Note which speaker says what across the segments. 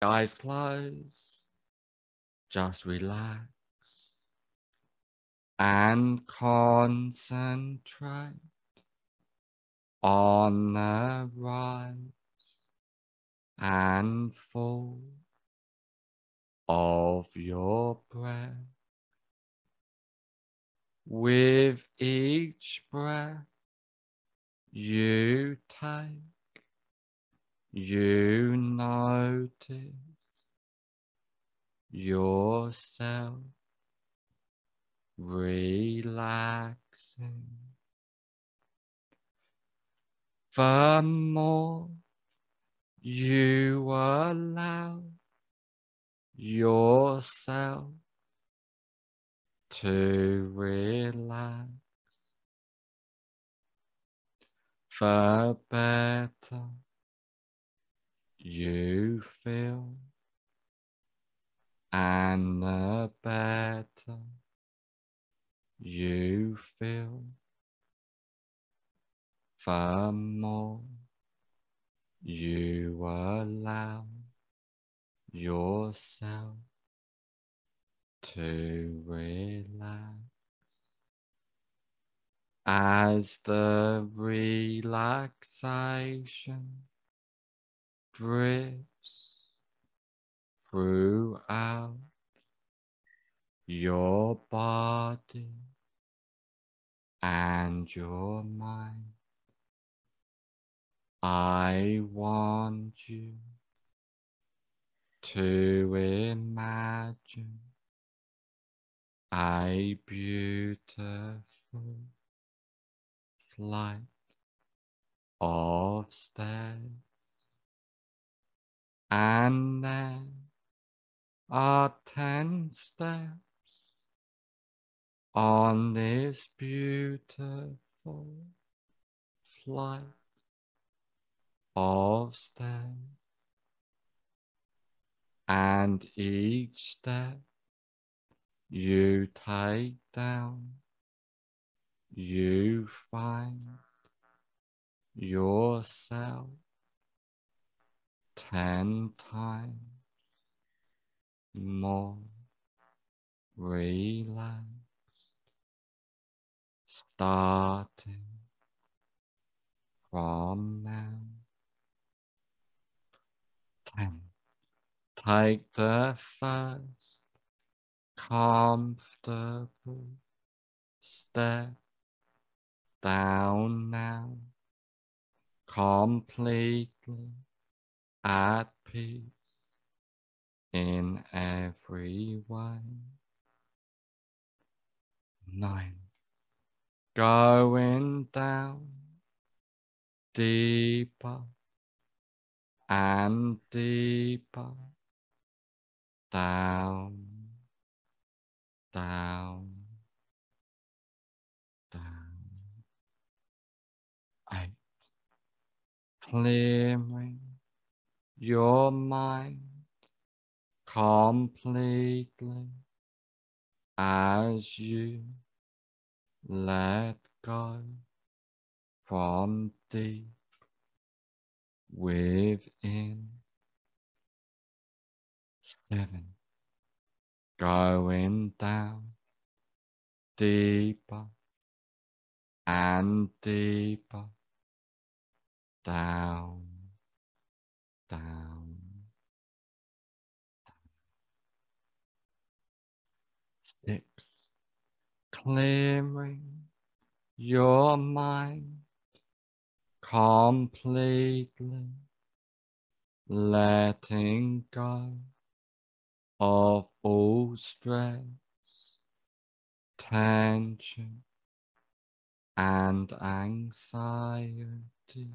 Speaker 1: Eyes closed. Just relax and concentrate on the rise and fall of your breath. With each breath you take, you notice yourself relaxing. The more you allow yourself to relax, the better you feel, and the better you feel, the more you allow yourself to relax. As the relaxation drifts throughout your body and your mind, I want you to imagine a beautiful flight of stairs, and there are 10 steps on this beautiful flight of stairs, and each step you take down, you find yourself 10 times more relaxed, starting from now. 10. Take the first comfortable step down now, completely at peace in every way. 9. Going down deeper and deeper, down, down, down. 8. Clearing your mind completely as you let go from deep within. 7. Going down deeper and deeper, down, down. 6. Clearing your mind completely, letting go of all stress, tension, and anxiety,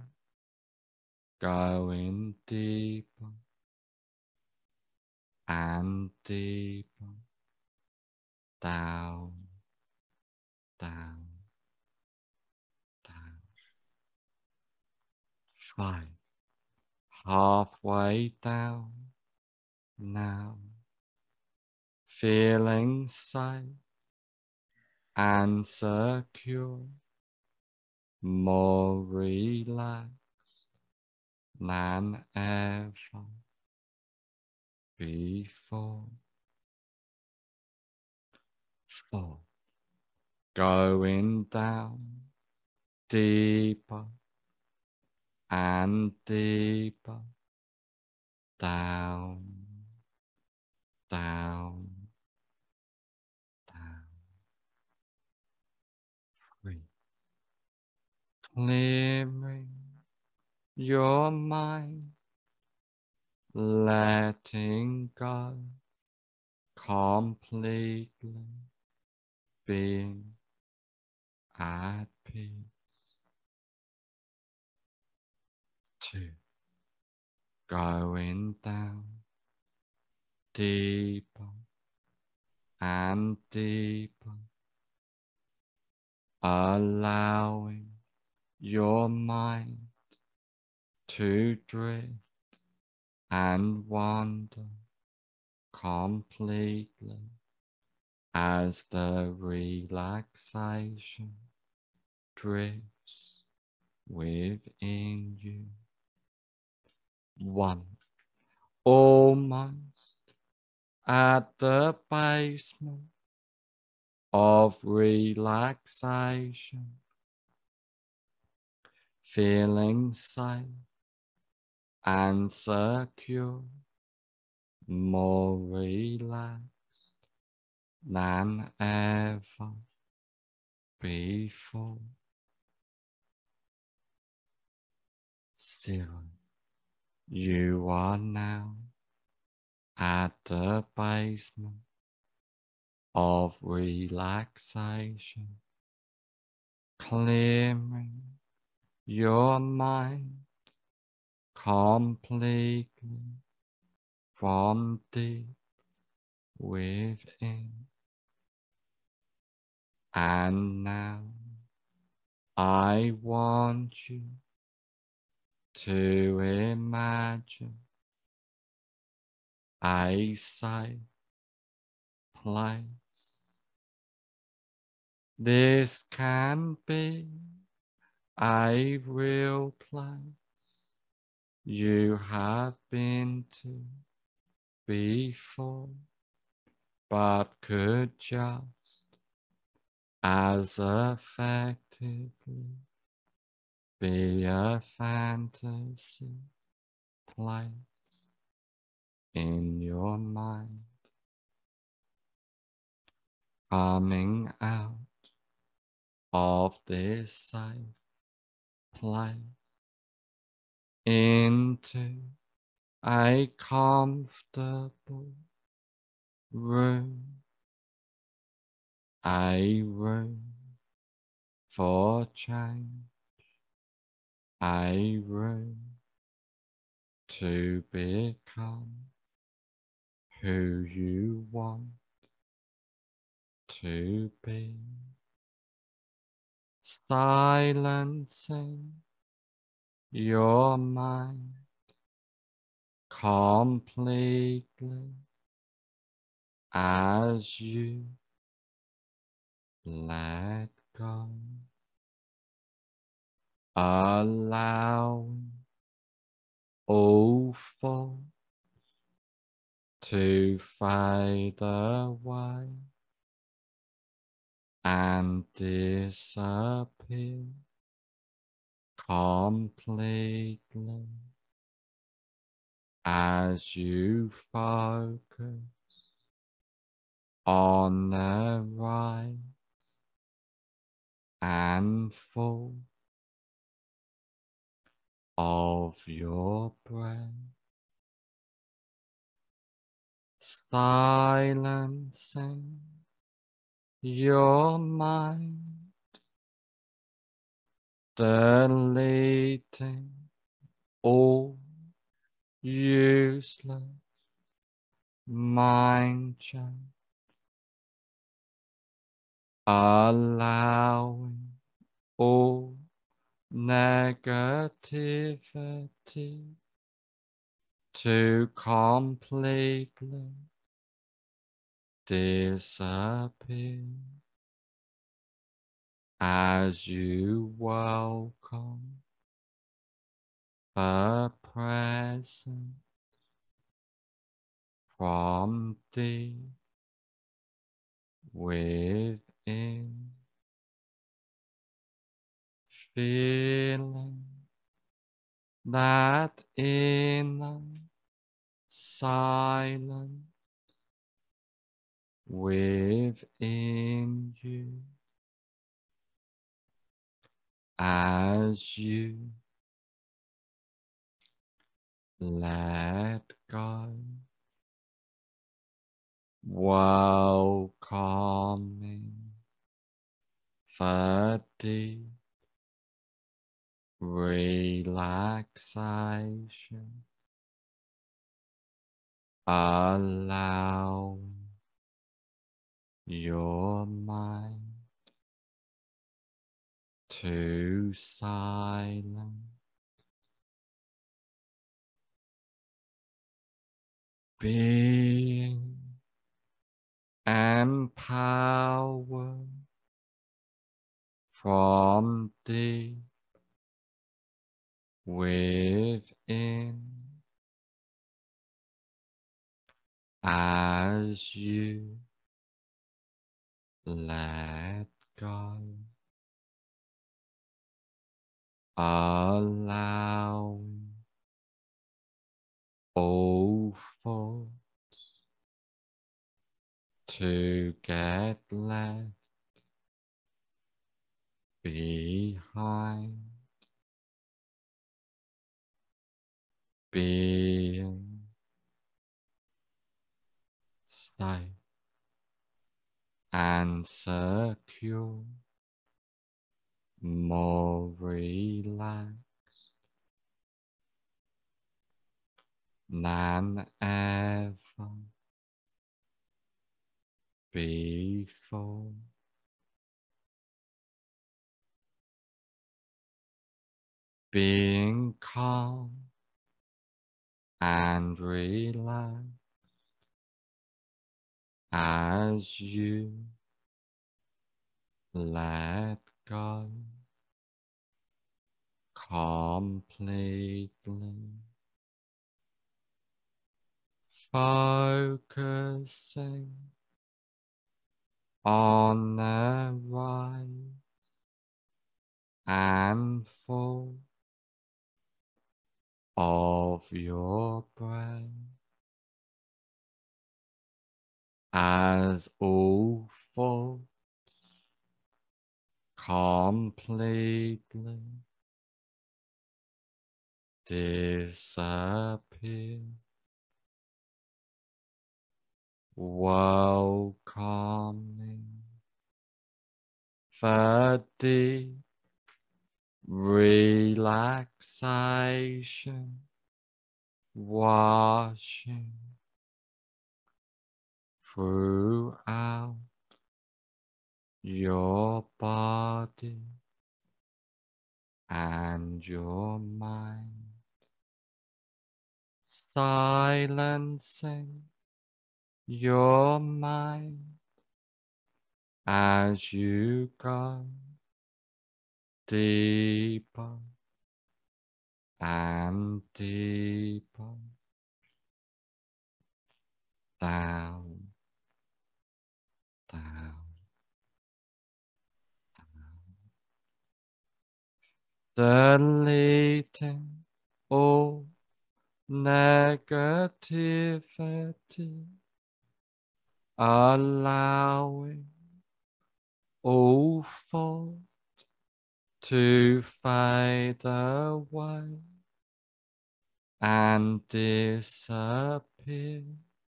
Speaker 1: going deeper and deeper, down, down, down. 5. Halfway down now, feeling safe and secure, more relaxed than ever before. 4. Going down deeper and deeper, down, down, down. 3. Clearing your mind, letting go completely, being at peace. 2. Going down deeper and deeper, allowing your mind to drift and wander completely as the relaxation drifts within you. 1. Almost at the basement of relaxation, feeling safe and secure, more relaxed than ever before. 0. You are now at the basement of relaxation, clearing your mind completely from deep within. And now I want you to imagine a safe place. This can be a real place you have been to before, but could just as effectively be a fantasy place in your mind. Coming out of this safe place into a comfortable room, a room for change, a room to become who you want to be. Silencing your mind completely as you let go, allowing all thoughts to fade away and disappear completely as you focus on the rise and fall of your breath, silencing your mind, deleting all useless mind chat, allowing all negativity to completely disappear as you welcome the presence from deep within, feeling that inner silence within you as you let go, welcoming the deep relaxation, allowing your mind to silence, being empowered from deep within as you let go, allowing all thoughts to get left behind, being safe and secure, more relaxed than ever before. Being calm and relaxed as you let go completely, focusing on the rise and fall of your breath as all thoughts completely disappear, welcoming the deep relaxation washing throughout your body and your mind, silencing your mind as you go deeper and deeper down, down, deleting all negativity, allowing all thought to fade away and disappear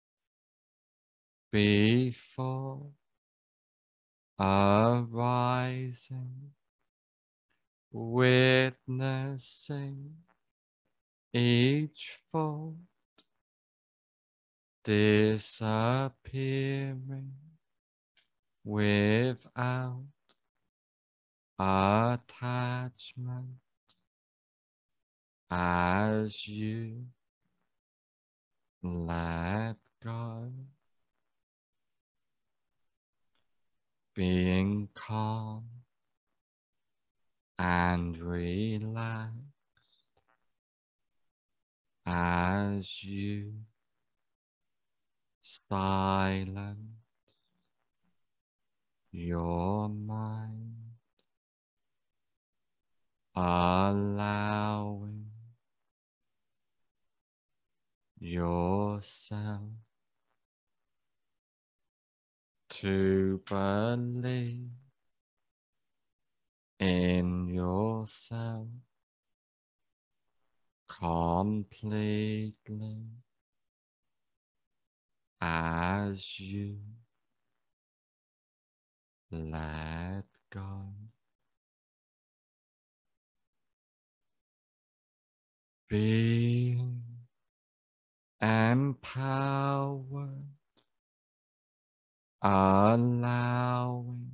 Speaker 1: before arising, witnessing each thought disappearing without attachment as you let go, being calm and relaxed as you silence your mind, allowing yourself to believe in yourself completely as you let go. Being empowered, allowing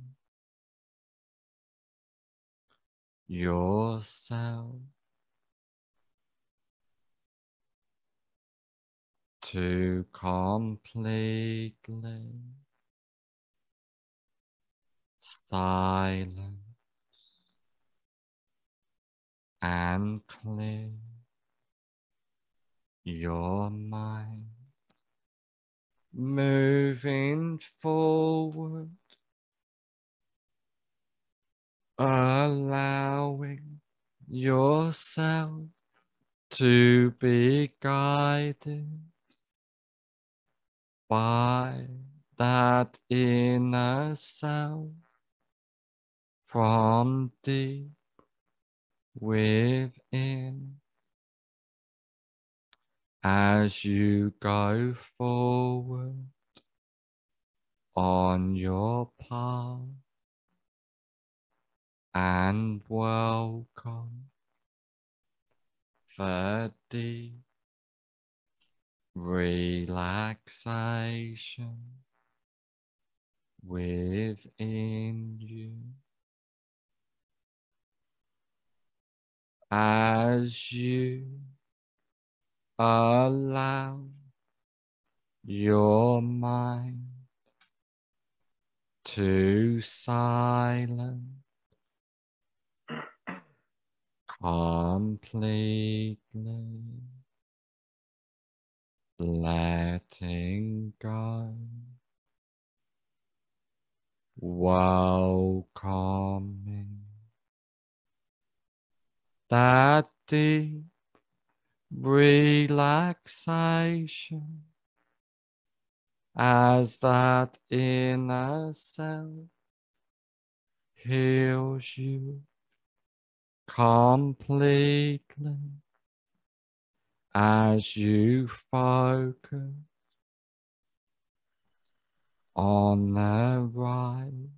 Speaker 1: yourself to completely silent and clear your mind, moving forward, allowing yourself to be guided by that inner self from deep within. As you go forward on your path and welcome the deep relaxation within you. As you allow your mind to silence completely, letting go, welcoming that deep relaxation as that inner self heals you completely as you focus on the rise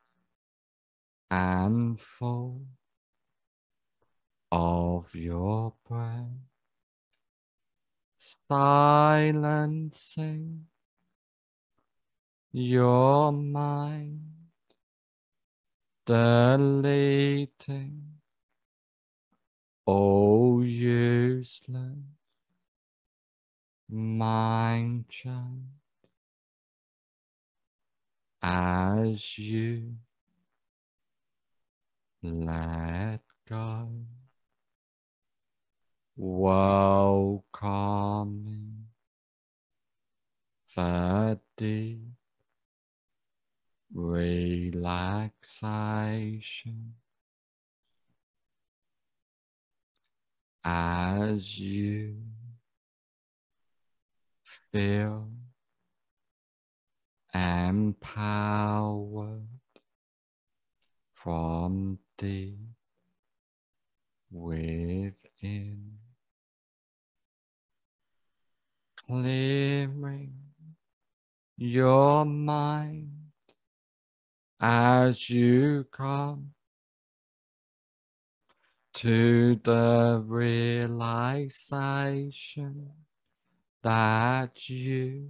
Speaker 1: and fall of your breath, silencing your mind, deleting all useless mind chatter as you let go, welcoming the deep relaxation as you feel empowered from deep within, clearing your mind as you come to the realization that you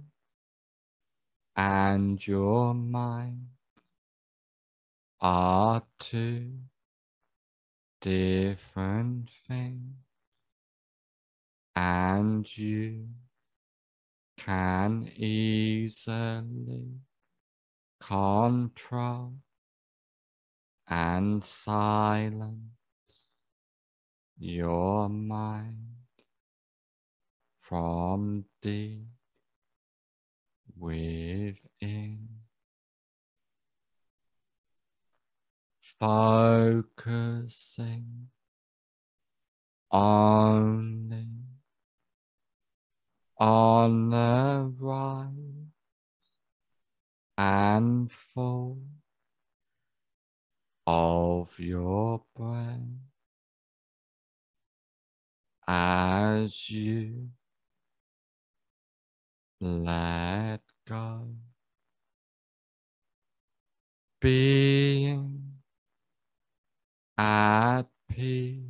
Speaker 1: and your mind are two different things, and you can easily control and silence your mind from deep within, focusing only on the rise and fall of your breath as you let go, being at peace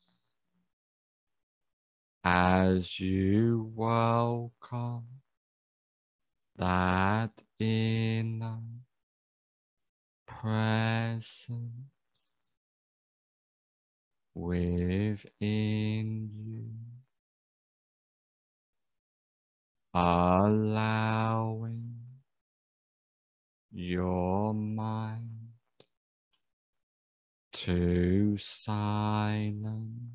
Speaker 1: as you welcome that inner presence within you, allowing your mind to silence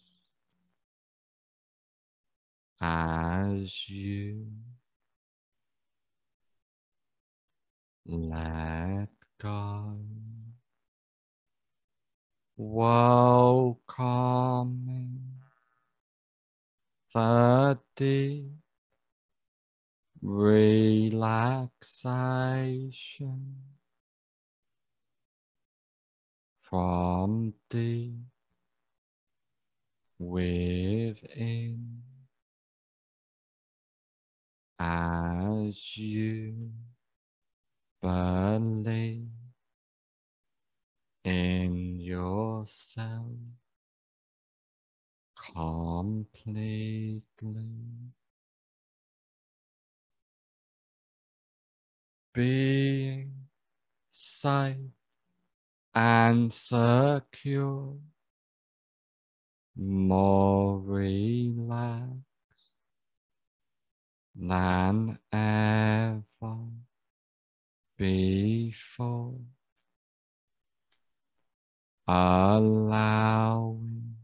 Speaker 1: as you let go, welcoming the deep relaxation from deep within as you believe in yourself completely, being safe and secure, more relaxed than ever before, allowing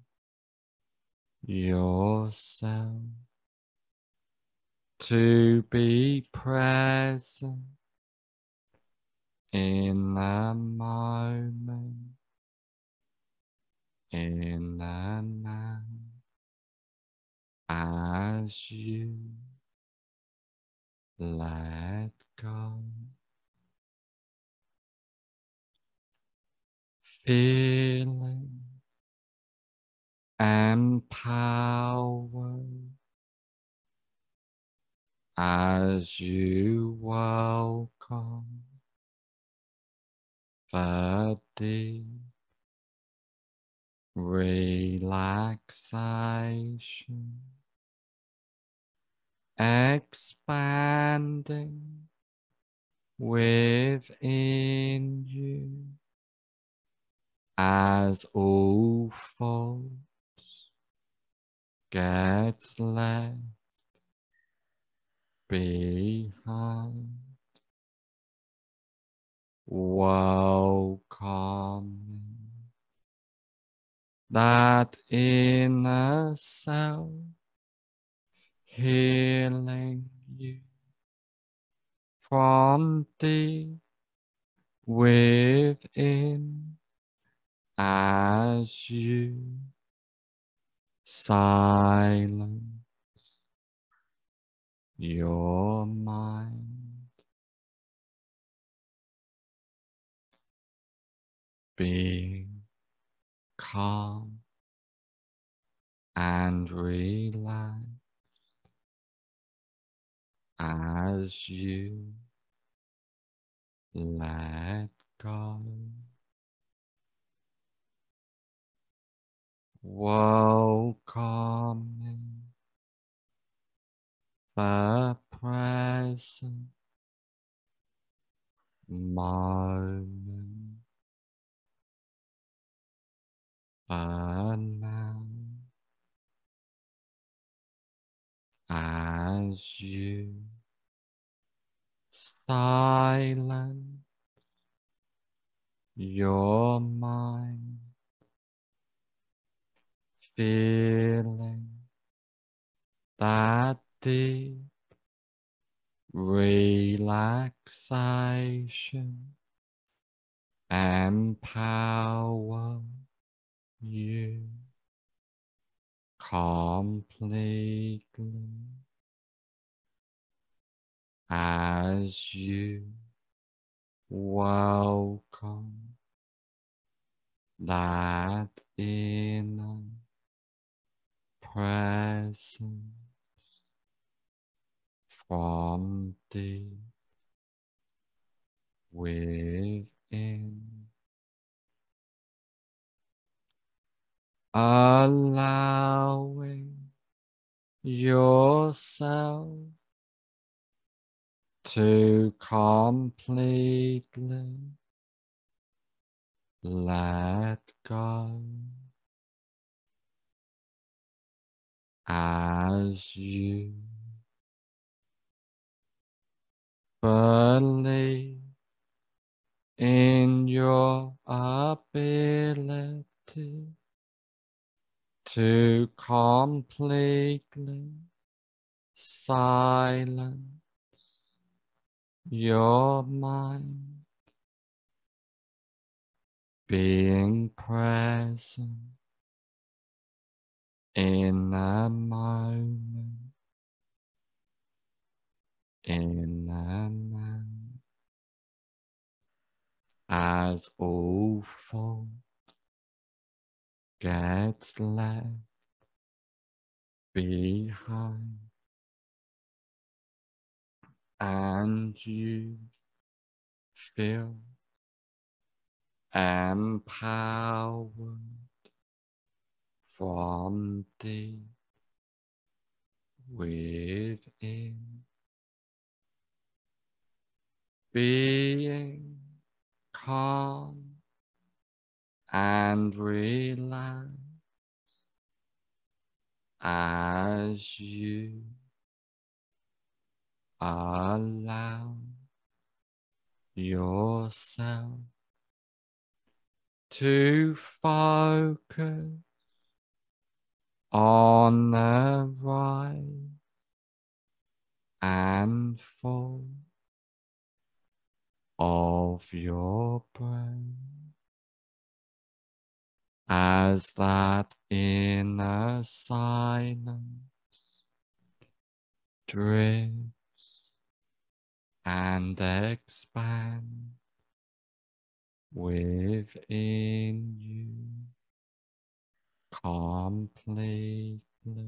Speaker 1: yourself to be present in the moment, in the now, as you let go, feeling empowered as you welcome the deep relaxation, expanding within you as all thoughts gets left behind, welcoming that inner self healing you from deep within as you silence your mind, being calm and relaxed as you let go, welcoming the present moment, the now, as you silence your mind, feeling that deep relaxation empower you completely as you welcome that inner presence from deep within, allowing yourself to completely let go as you believe in your ability to completely silence your mind, being present in a moment, in a moment, as all thought gets left behind, and you feel empowered from deep within, being calm and relaxed as you allow yourself to focus on the rise and fall of your brain as that inner silence drifts and expands within you completely,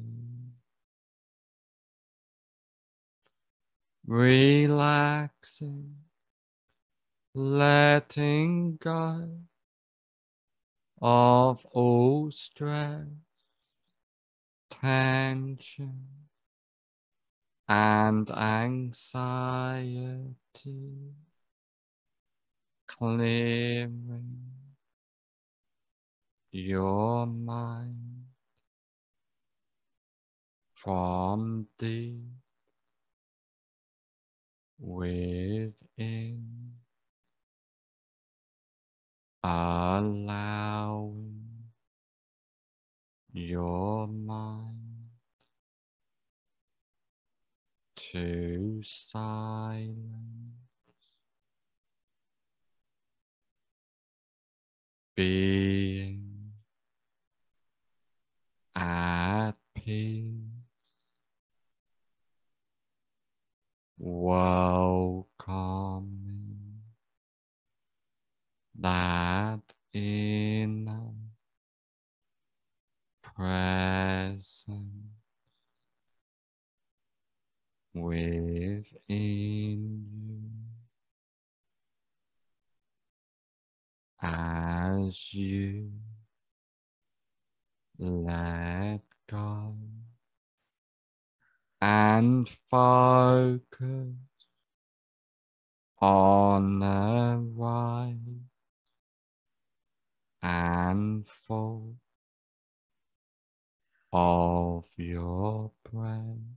Speaker 1: relaxing, letting go of all stress, tension, and anxiety, clearing your mind from deep within, allowing your mind to silence, being at peace, welcoming that inner presence within you as you let go and focus on the rise and fall of your breath,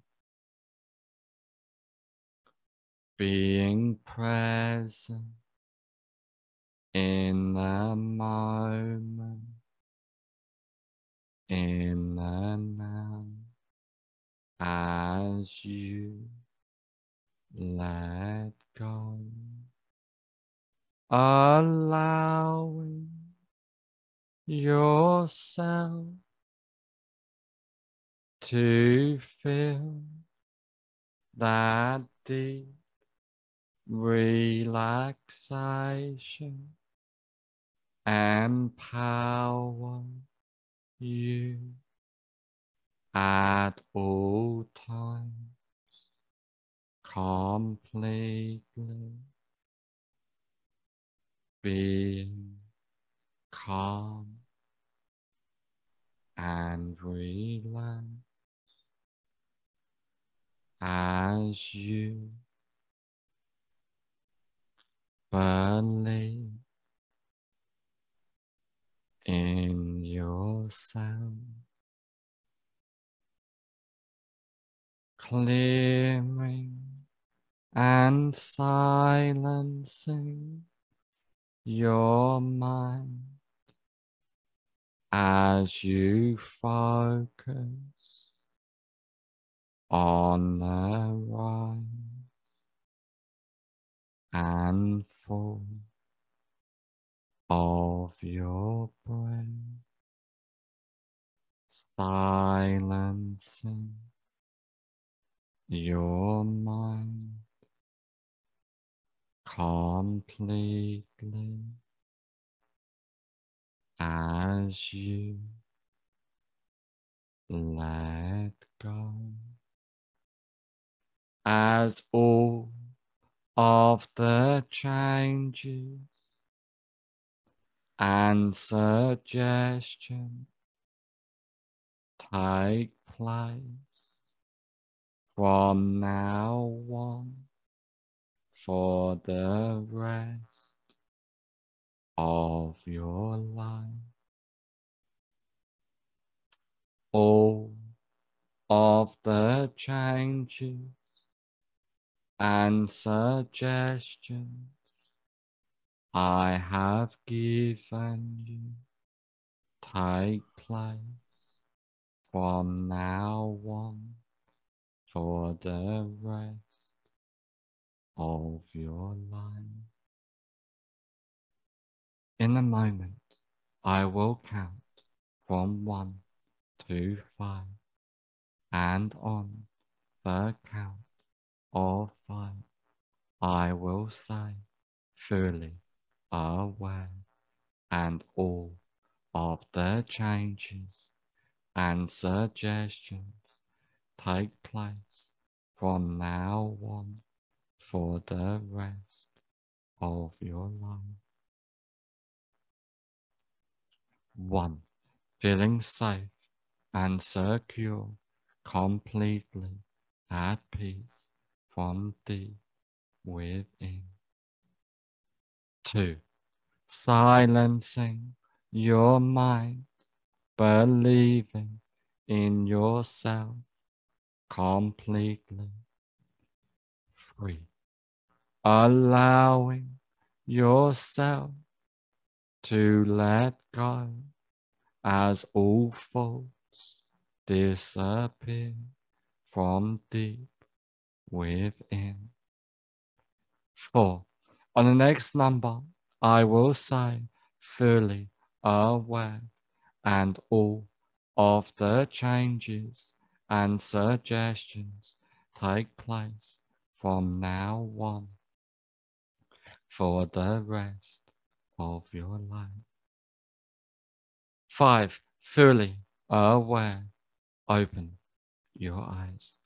Speaker 1: being present in the moment, in the now, as you let go, allowing yourself to feel that deep relaxation empower you at all times completely being calm and relaxed as you believe in yourself, clearing and silencing your mind as you focus on the rise and fall of your breath, silencing your mind completely as you let go, as all of the changes and suggestions take place from now on for the rest of your life. All of the changes and suggestions I have given you take place from now on for the rest of your life. In a moment, I will count from 1 to 5, and on the count of 5, I will say, fully aware, and all of the changes and suggestions take place from now on for the rest of your life. 1. Feeling safe and secure, completely at peace from deep within. 2. Silencing your mind, believing in yourself completely. 3. Allowing yourself to let go as all faults disappear from deep within. 4. On the next number, I will say fully aware, and all of the changes and suggestions take place from now on for the rest of your life. 5. Fully aware. Open your eyes.